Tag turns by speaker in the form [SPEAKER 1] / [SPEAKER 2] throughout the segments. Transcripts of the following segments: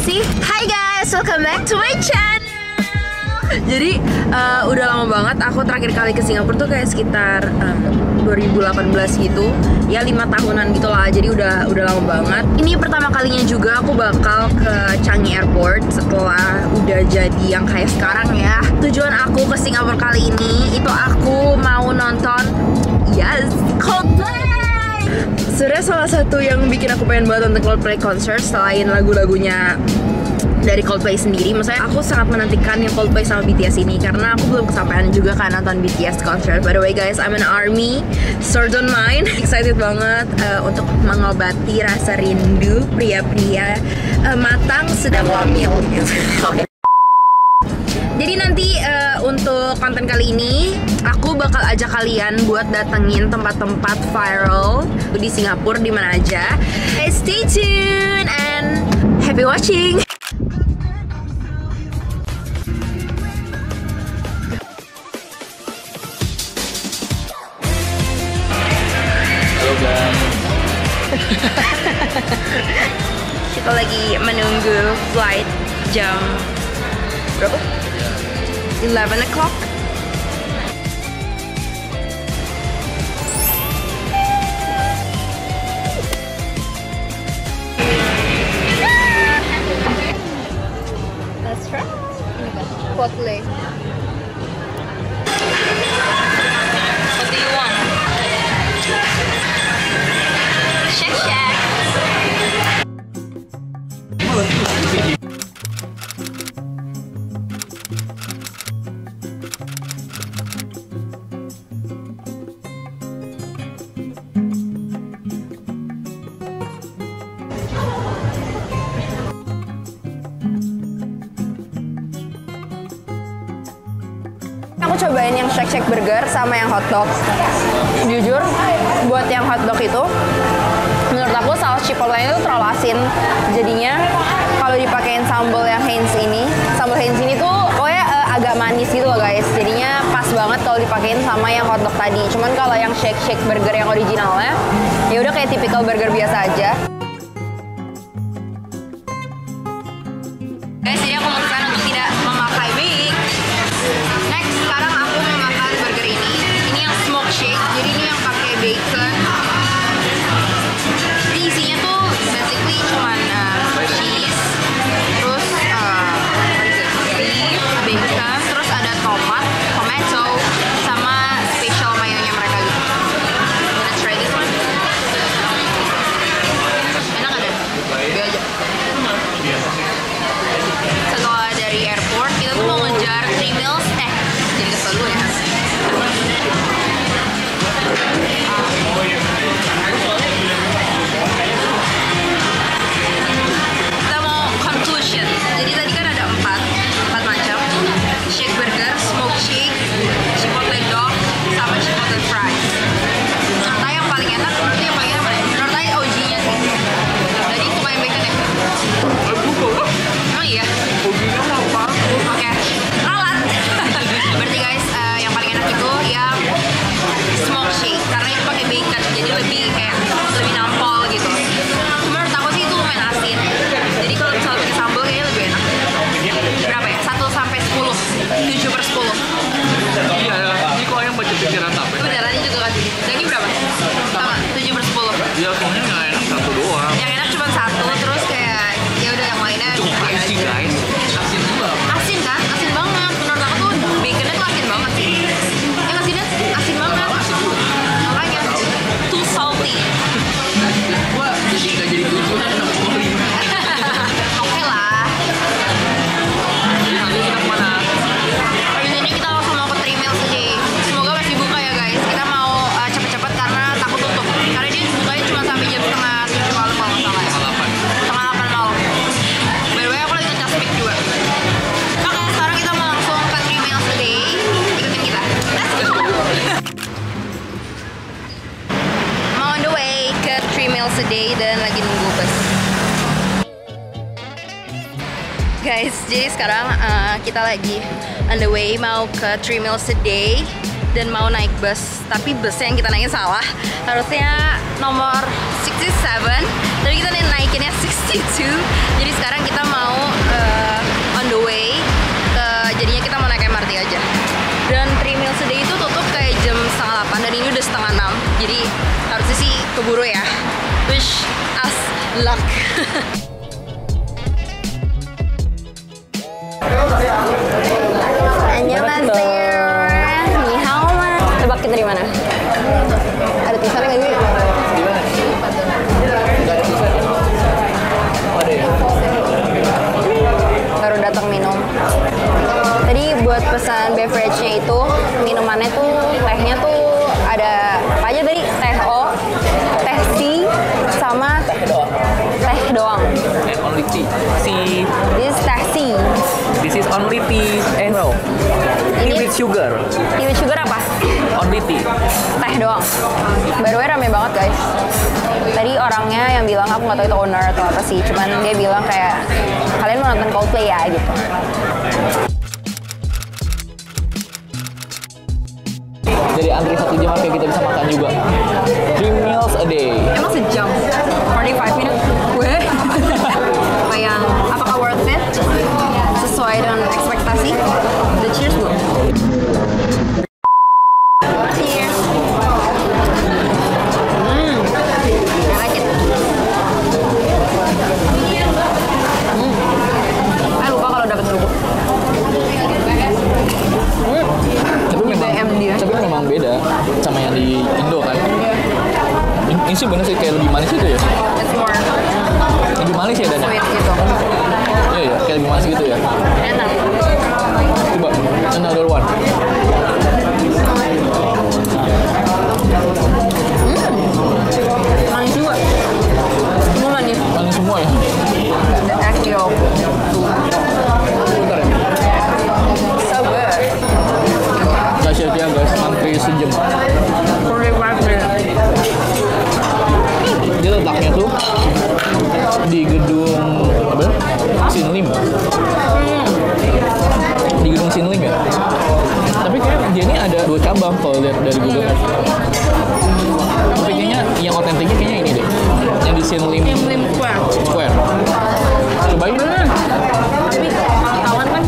[SPEAKER 1] sih? Hai guys, welcome back to my channel. Jadi udah lama banget aku terakhir kali ke Singapura tuh kayak sekitar 2018 gitu. Ya 5 tahunan gitu lah. Jadi udah lama banget. Ini pertama kalinya juga aku bakal ke Changi Airport setelah udah jadi yang kayak sekarang ya. Tujuan aku ke Singapura kali ini itu aku mau nonton Coldplay. Sebenarnya salah satu yang bikin aku pengen banget nonton Coldplay concert selain lagu-lagunya dari Coldplay sendiri, maksudnya aku sangat menantikan yang Coldplay sama BTS ini karena aku belum kesampaian juga kan nonton BTS concert. By the way guys, I'm an ARMY, so don't mind. Excited banget untuk mengobati rasa rindu pria-pria matang sedang hamil. Jadi nanti untuk konten kali ini aku bakal ajak kalian buat datengin tempat-tempat viral di Singapura di mana aja. Hey, stay tuned and happy watching.
[SPEAKER 2] Halo guys.
[SPEAKER 1] Kita lagi menunggu flight jam berapa? 11 o'clock. Let's try. Coldplay. What do you want? Shake shack. Aku cobain yang shake burger sama yang hotdog. Jujur, buat yang hotdog itu, menurut aku saus chipotle itu terlalu asin. Jadinya kalau dipakein sambal yang Heinz ini, sambal Heinz ini tuh pokoknya agak manis gitu loh guys. Jadinya pas banget kalau dipakein sama yang hotdog tadi. Cuman kalau yang shake burger yang originalnya, ya udah kayak tipikal burger biasa aja. Guys, jadi aku memutuskan untuk tidak memakai mix. Next, sekarang aku mau makan burger ini. Ini yang smoke shake, jadi ini yang pakai bacon. Jadi isinya tuh basically cuman cheese, terus beef, bacon, terus ada tomato, sama special mayonya mereka gitu. Gonna try this one. Enak gak deh? Biar aja. Setelah dari airport, kita tuh mau ngejar 3 meals. Jadi kesel dulu ya. Kita mau conclusion. Jadi tadi kan ada 4 macam. Shake burger, smoke shake, chipotle dog, sama chipotle fries. Menurut saya yang paling enak, itu yang paling enak mana? Menurut saya OG-nya sih. Jadi suka yang bacon ya? Emang iya?
[SPEAKER 2] OG-nya mau apa?
[SPEAKER 1] Oke, ralat. Berarti guys, yang paling enak itu yang smoke shake karena itu pakai bacon, jadi lebih nampol gitu. Menurut aku sih itu lumayan asin. Jadi kalau misalnya pakai sambal kayaknya lebih enak. Berapa ya? 1 sampai 10, 7/10.
[SPEAKER 2] Iya, ini kok yang baca pikiran tapi.
[SPEAKER 1] Itu beneran juga kan? Dan ini berapa? Sama 7/10.
[SPEAKER 2] Iya, soalnya nggak enak 1 doang.
[SPEAKER 1] Yang enak cuma 1, terus kayak ya udah yang lainnya.
[SPEAKER 2] Cukup asin guys. Asin juga.
[SPEAKER 1] Asin kan? Asin banget. Menurut aku tuh baconnya tuh asin banget sih. Yang asinnya asin banget. Makanya too salty.
[SPEAKER 2] Wah, jadi nggak jadi tujuan.
[SPEAKER 1] Oke lah.
[SPEAKER 2] Jadi nanti kita kemana?
[SPEAKER 1] Habis ini kita langsung mau ke 3 meals aja. Semoga masih buka ya guys. Kita mau cepet-cepet karena takut tutup. Karena dia bukanya cuma sampai jam 6:30 malam kalau nggak salah ya. 7:30 malam. By the way, aku lagi ngecas mic juga. Oke, sekarang kita mau langsung ke 3 meals a day. Ikutin kita. Let's go. Mau on the way ke 3 meals a day dan lagi nunggu bus. Guys, jadi sekarang kita lagi on the way mau ke 3 meals a day dan mau naik bus, tapi busnya yang kita naikin salah. Harusnya nomor 67, tapi kita naikinnya 62. Jadi sekarang kita mau on the way ke, jadinya kita mau naik MRT aja. Dan 3 meals a day itu tutup kayak jam 7:30 dan ini udah 5:30. Jadi harusnya sih keburu ya. Wish us luck. Tebak kita di mana? Ada tulisannya nggak sih?
[SPEAKER 2] Di mana? Nggak ada tulisan. Oh, ada ya?
[SPEAKER 1] Baru datang minum. Tadi buat pesan beverage-nya itu, minumannya tuh, tehnya tuh ada apa aja tadi? Teh O, teh C, sama teh doang.
[SPEAKER 2] And only tea. See,
[SPEAKER 1] This is teh C.
[SPEAKER 2] this is only tea. No. Tea with sugar.
[SPEAKER 1] Tea with sugar apa?
[SPEAKER 2] Only tea.
[SPEAKER 1] Teh doang. Baru rame banget guys. Tadi orangnya yang bilang, aku nggak tahu itu owner atau apa sih, cuman dia bilang kayak kalian mau nonton Coldplay ya gitu.
[SPEAKER 2] Jadi antri 1 jam sampai kita bisa makan juga. 3 meals a day.
[SPEAKER 1] Emang sejam? 45 minutes? Weh. Apa yang, apakah worth it? Sesuai dengan ekspektasi? The cheers belum? Cheers. I like it. Lupa kalau dapat dulu.
[SPEAKER 2] Tapi memang beda sama yang di Indo kan. Ini sih bener sih kayak lebih manis gitu ya.
[SPEAKER 1] It's more
[SPEAKER 2] Lebih manis ya Dan?
[SPEAKER 1] sweet gitu.
[SPEAKER 2] Iya ya, kayak lebih manis gitu ya.
[SPEAKER 1] Enak.
[SPEAKER 2] Coba another one.
[SPEAKER 1] Manis juga. Semua manis.
[SPEAKER 2] Manis semua ya.
[SPEAKER 1] The egg yolk.
[SPEAKER 2] Bentar ya.
[SPEAKER 1] So good.
[SPEAKER 2] Gak sia-sia guys, antri sejam.
[SPEAKER 1] 45 minutes.
[SPEAKER 2] Dia letaknya tuh di gedung apa? Sinlim. Di gedung Sinlim ya. Tapi kayak dia ini ada 2 cabang kalau lihat dari Google. Tapi kayaknya yang otentiknya kayaknya ini deh. Yang di Sinlim
[SPEAKER 1] Lim Square.
[SPEAKER 2] Square. Cobain.
[SPEAKER 1] Tapi kawan kan.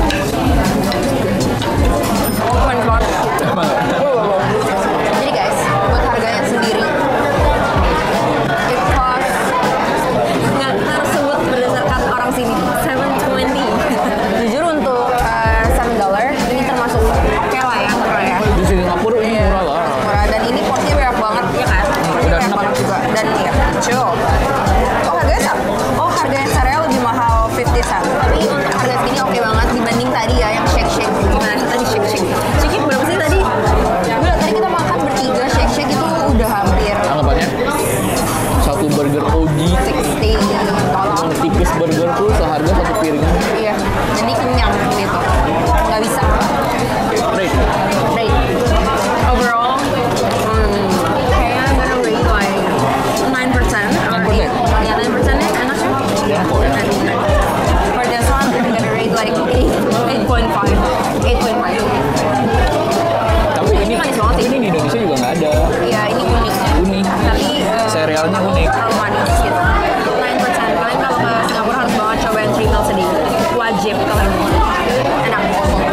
[SPEAKER 1] Oh my god.
[SPEAKER 2] Emang nggak?
[SPEAKER 1] Jadi guys, buat harganya sendiri, it cost, nggak tersebut berdasarkan orang sini, $7.20. Jujur untuk $7, ini termasuk oke lah ya, murah ya.
[SPEAKER 2] Di Singapura ini murah lah.
[SPEAKER 1] Murah, dan ini porsinya banyak banget ya kan? Porsinya
[SPEAKER 2] udah
[SPEAKER 1] banyak
[SPEAKER 2] enak
[SPEAKER 1] banget
[SPEAKER 2] ya.
[SPEAKER 1] juga, dan ya chill. Oh harganya sama? Oh harganya sereal lebih mahal 50 cent. Tapi untuk harga segini oke banget dibanding tadi ya yang shake. Gimana sih tadi shake? Shake berapa sih tadi? Gila, tadi kita makan bertiga shake itu udah hampir
[SPEAKER 2] Anggapannya satu burger OG
[SPEAKER 1] 60. Tolong.
[SPEAKER 2] tipis burger tuh seharga 1 piring.
[SPEAKER 1] Iya. Jadi kenyang gitu. Nggak bisa.
[SPEAKER 2] Rate.
[SPEAKER 1] Rate. Overall, kayaknya I'm gonna rate like 9%.
[SPEAKER 2] 9%?
[SPEAKER 1] Ya 9%-nya enak sih.
[SPEAKER 2] Ya kok enak.
[SPEAKER 1] For this one, I'm gonna rate like 8.5. 8.5.
[SPEAKER 2] Tapi ini
[SPEAKER 1] manis banget sih.
[SPEAKER 2] ini di Indonesia juga nggak ada.
[SPEAKER 1] Iya, ini unik.
[SPEAKER 2] Unik.
[SPEAKER 1] Tapi
[SPEAKER 2] Serealnya unik.
[SPEAKER 1] terlalu manis gitu. 9%. Kalian kalau ke Singapura harus banget cobain 3 meals a day. Wajib kalian. Enak.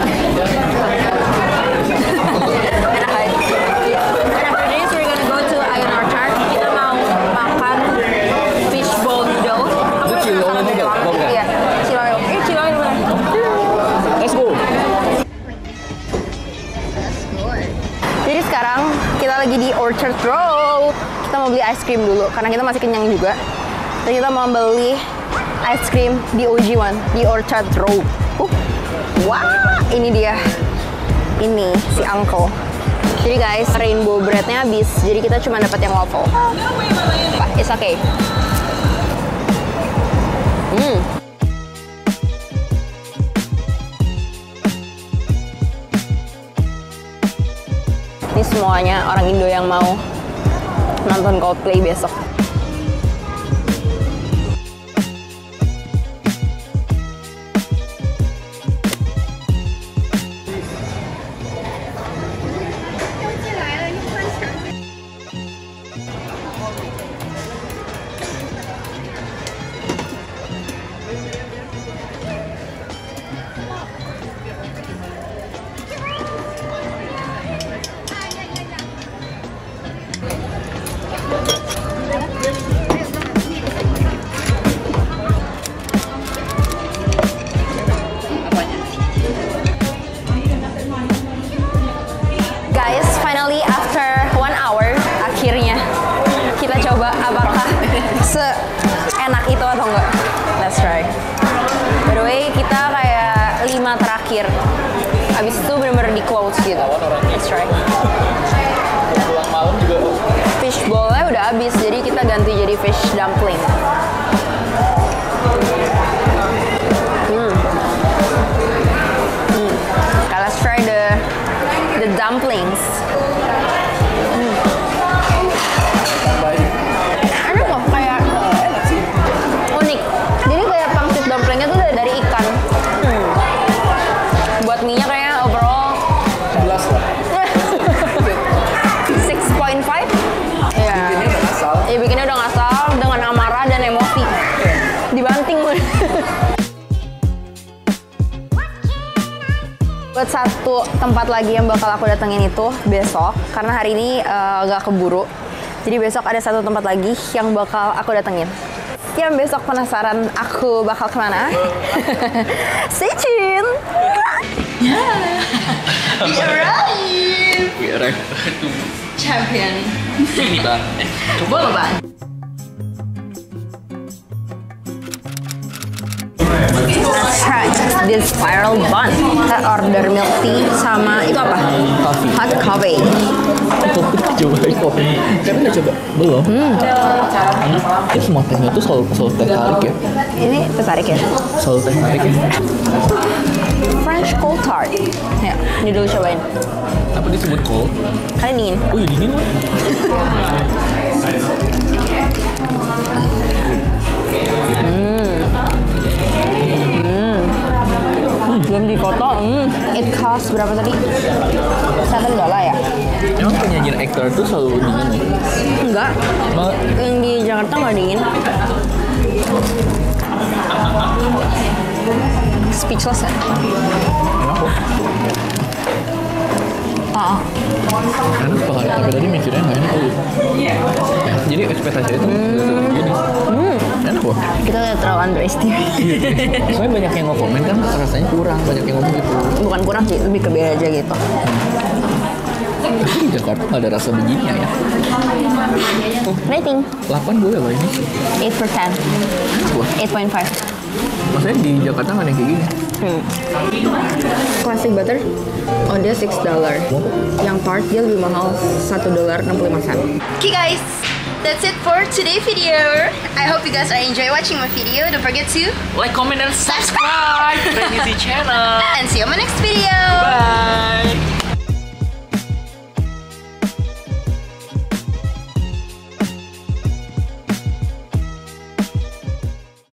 [SPEAKER 1] Enak aja. And after this, we're gonna go to Ion Orchard. Kita mau makan fishbowl noodle. Apa
[SPEAKER 2] Itu chili oil
[SPEAKER 1] makanan
[SPEAKER 2] noodle,
[SPEAKER 1] doang?
[SPEAKER 2] bukan?
[SPEAKER 1] Iya, chili oil. Chili oil mana?
[SPEAKER 2] Let's go.
[SPEAKER 1] Jadi sekarang kita lagi di Orchard Road. Kita mau beli ice cream dulu karena kita masih kenyang juga. Dan kita mau beli ice cream di OG1 di Orchard Road. Wah, ini dia. Ini si Uncle. Jadi guys, rainbow breadnya habis. Jadi kita cuma dapat yang waffle. But it's okay. Ini semuanya orang Indo yang mau nonton Coldplay besok. seenak itu atau enggak. Let's try. By the way, kita kayak 5 terakhir. Abis itu bener-bener di close gitu. Let's try.
[SPEAKER 2] Pulang malam juga.
[SPEAKER 1] Fish bowl-nya udah habis, jadi kita ganti jadi fish dumpling. Okay, let's try the dumplings. Enak loh, kayak unik. Jadi kayak pangsit dumplingnya tuh dari ikan. Buat mie-nya kayaknya overall
[SPEAKER 2] 11 lah.
[SPEAKER 1] 6.5. Ya.
[SPEAKER 2] Bikinnya udah ngasal.
[SPEAKER 1] Ya bikinnya udah ngasal dengan amarah dan emosi. Dibanting gue. Buat satu tempat lagi yang bakal aku datengin itu besok, karena hari ini gak keburu. Jadi besok ada satu tempat lagi yang bakal aku datengin. Yang besok penasaran aku bakal kemana? Stay tune. We arrive. Champion.
[SPEAKER 2] Kita.
[SPEAKER 1] Coba lo, Bang. Let's try this spiral bun. Kita order milk tea sama itu apa?
[SPEAKER 2] Coffee.
[SPEAKER 1] Hot coffee.
[SPEAKER 2] Coba kopi. Tapi udah coba belum. Ini semua tehnya tuh selalu teh tarik ya.
[SPEAKER 1] Ini tertarik ya?
[SPEAKER 2] Selalu teh tarik ya.
[SPEAKER 1] French cold tart. Ya, ini dulu cobain.
[SPEAKER 2] Apa disebut cold?
[SPEAKER 1] Kalian dingin.
[SPEAKER 2] Oh iya dingin loh.
[SPEAKER 1] Belum dipotong. It cost berapa tadi? $7 ya?
[SPEAKER 2] Emang penyajian ektor tuh selalu dingin ya?
[SPEAKER 1] Enggak.
[SPEAKER 2] Emang
[SPEAKER 1] Yang di Jakarta nggak dingin. Speechless ya?
[SPEAKER 2] enak kok. Enak banget, tapi tadi mikirnya nggak enak aja. Jadi ekspektasi itu gini. Enak kok.
[SPEAKER 1] Kita udah terlalu underestimate.
[SPEAKER 2] Soalnya banyak yang nge-komen kan rasanya kurang, banyak yang ngomong gitu.
[SPEAKER 1] Bukan kurang sih, lebih ke beda aja gitu.
[SPEAKER 2] Tapi di Jakarta nggak ada rasa begini ya.
[SPEAKER 1] Rating
[SPEAKER 2] 8 boleh lah ini.
[SPEAKER 1] 8/10.
[SPEAKER 2] Wah,
[SPEAKER 1] 8.5.
[SPEAKER 2] maksudnya di Jakarta nggak ada yang kayak gini.
[SPEAKER 1] Classic butter, oh dia $6. Yang tart dia lebih mahal, $1.65. Okay guys, that's it for today's video. I hope you guys are enjoy watching my video. Don't forget to
[SPEAKER 2] Like, comment, dan subscribe Crazy channel.
[SPEAKER 1] and see you on my next video.
[SPEAKER 2] Bye.